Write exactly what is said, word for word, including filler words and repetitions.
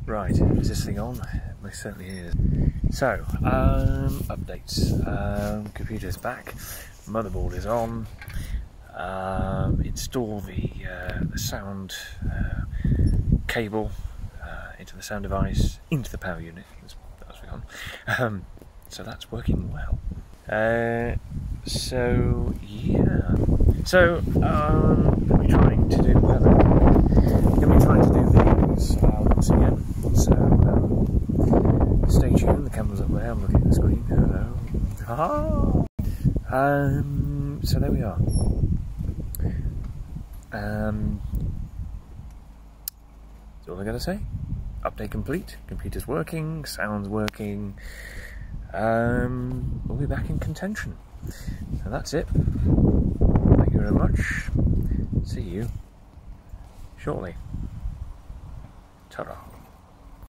Right, is this thing on? It most certainly is. So, um, updates. Um, computer's back, motherboard is on. Um, install the, uh, the sound uh, cable uh, into the sound device, into the power unit. That's, that's on. Um, so that's working well. Uh, so yeah. So um, we're trying to do. Uh, we're trying to do these uh, once again. So um, stay tuned. The camera's up there. I'm looking at the screen. Hello. Ah. Um. So there we are. Um. That's all I gotta say. Update complete. Computer's working. Sound's working. Um. We'll be back in contention. So that's it. Thank you very much. See you shortly. Ta-ra.